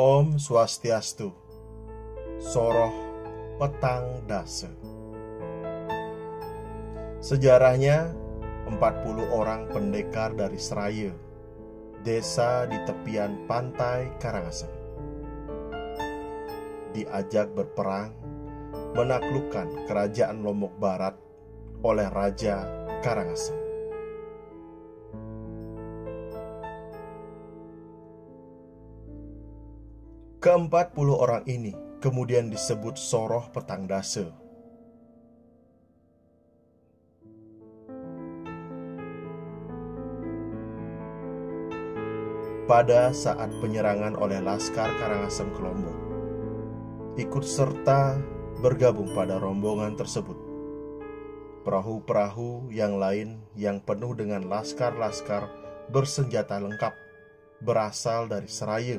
Om Swastiastu. Soroh Petang Dase. Sejarahnya, 40 orang pendekar dari Seraya, desa di tepian pantai Karangasem, diajak berperang menaklukkan kerajaan Lombok Barat oleh Raja Karangasem. Ke-40 orang ini kemudian disebut Soroh Petang Dase. Pada saat penyerangan oleh Laskar Karangasem ke Lombok, ikut serta bergabung pada rombongan tersebut perahu-perahu yang lain yang penuh dengan laskar-laskar bersenjata lengkap berasal dari Seraya,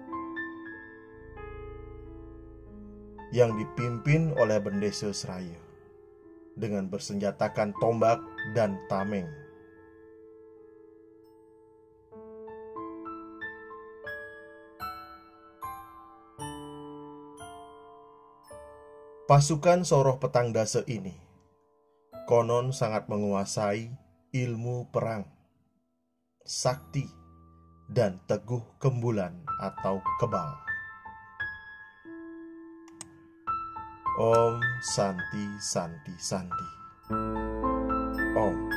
yang dipimpin oleh Bendesa Seraya dengan bersenjatakan tombak dan tameng. Pasukan Soroh Petang Dase ini konon sangat menguasai ilmu perang, sakti, dan teguh kembulan atau kebal. Om Santi Santi Santi. Om.